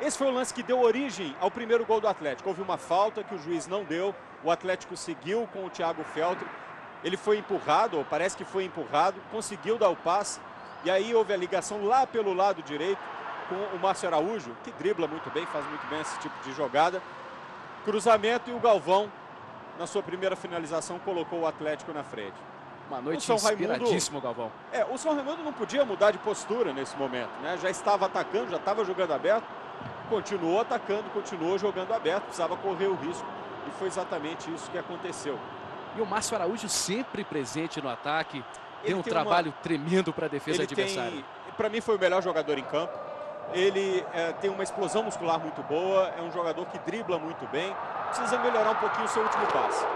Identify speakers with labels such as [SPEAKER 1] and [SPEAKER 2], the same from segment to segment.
[SPEAKER 1] Esse foi o lance que deu origem ao primeiro gol do Atlético. Houve uma falta que o juiz não deu, o Atlético seguiu com o Thiago Feltri. Ele foi empurrado, ou parece que foi empurrado, conseguiu dar o passe. E aí houve a ligação lá pelo lado direito com o Márcio Araújo, que dribla muito bem, faz muito bem esse tipo de jogada. Cruzamento e o Galvão, na sua primeira finalização, colocou o Atlético na frente.
[SPEAKER 2] Uma noite inspiradíssima, Galvão.
[SPEAKER 1] O São Raimundo não podia mudar de postura nesse momento, né? Já estava atacando, já estava jogando aberto, continuou atacando, continuou jogando aberto, precisava correr o risco e foi exatamente isso que aconteceu.
[SPEAKER 2] E o Márcio Araújo sempre presente no ataque, tem um trabalho tremendo para a defesa adversária.
[SPEAKER 1] Para mim foi o melhor jogador em campo. Ele tem uma explosão muscular muito boa, é um jogador que dribla muito bem, precisa melhorar um pouquinho o seu último passe.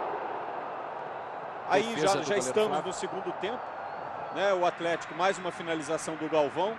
[SPEAKER 1] Aí já estamos no segundo tempo, né? O Atlético, mais uma finalização do Galvão,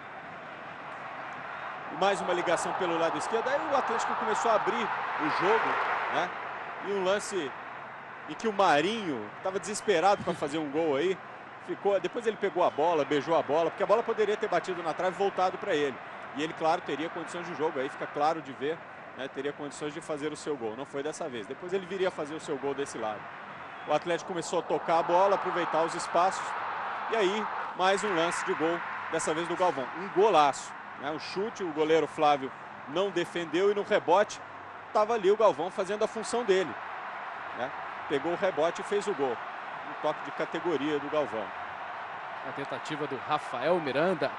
[SPEAKER 1] mais uma ligação pelo lado esquerdo. Aí o Atlético começou a abrir o jogo, né? E um lance em que o Marinho estava desesperado para fazer um gol aí. Depois ele pegou a bola, beijou a bola, porque a bola poderia ter batido na trave e voltado para ele. E ele, claro, teria condições de jogo, aí fica claro de ver, né? Teria condições de fazer o seu gol. Não foi dessa vez. Depois ele viria fazer o seu gol desse lado. O Atlético começou a tocar a bola, aproveitar os espaços. E aí, mais um lance de gol, dessa vez do Galvão. Um golaço, né? Um chute, o goleiro Flávio não defendeu e no rebote estava ali o Galvão fazendo a função dele, né? Pegou o rebote e fez o gol. Um toque de categoria do Galvão.
[SPEAKER 2] A tentativa do Rafael Miranda.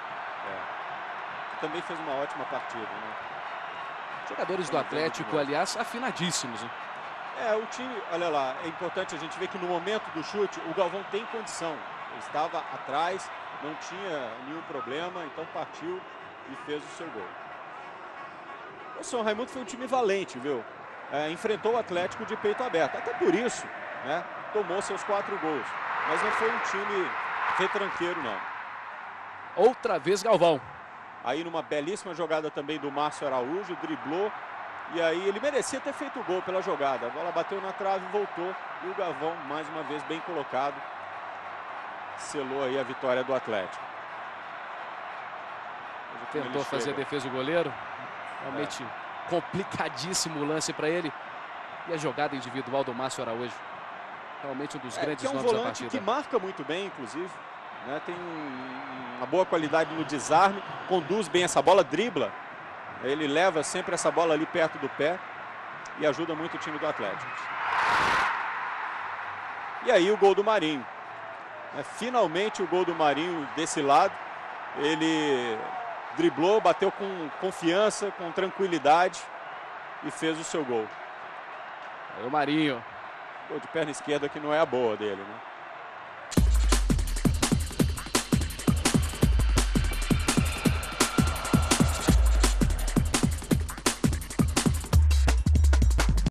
[SPEAKER 1] Que também fez uma ótima partida, né?
[SPEAKER 2] Jogadores do Atlético, aliás, afinadíssimos, hein?
[SPEAKER 1] O time, olha lá, é importante a gente ver que no momento do chute o Galvão tem condição. Ele estava atrás, não tinha nenhum problema, então partiu e fez o seu gol. O São Raimundo foi um time valente, viu? Enfrentou o Atlético de peito aberto. Até por isso, né, tomou seus 4 gols. Mas não foi um time retranqueiro, não.
[SPEAKER 2] Outra vez Galvão.
[SPEAKER 1] Aí numa belíssima jogada também do Márcio Araújo, driblou. E aí ele merecia ter feito o gol pela jogada. A bola bateu na trave, voltou. E o Galvão, mais uma vez, bem colocado. Selou aí a vitória do Atlético.
[SPEAKER 2] Tentou fazer a defesa do goleiro. Realmente complicadíssimo o lance para ele. E a jogada individual do Márcio Araújo. Realmente um dos grandes nomes da partida. É um volante
[SPEAKER 1] que marca muito bem, inclusive. Né? Tem uma boa qualidade no desarme. Conduz bem essa bola, dribla. Ele leva sempre essa bola ali perto do pé e ajuda muito o time do Atlético. E aí o gol do Marinho. Finalmente o gol do Marinho desse lado. Ele driblou, bateu com confiança, com tranquilidade e fez o seu gol.
[SPEAKER 2] Aí o Marinho.
[SPEAKER 1] Gol de perna esquerda que não é a boa dele, né?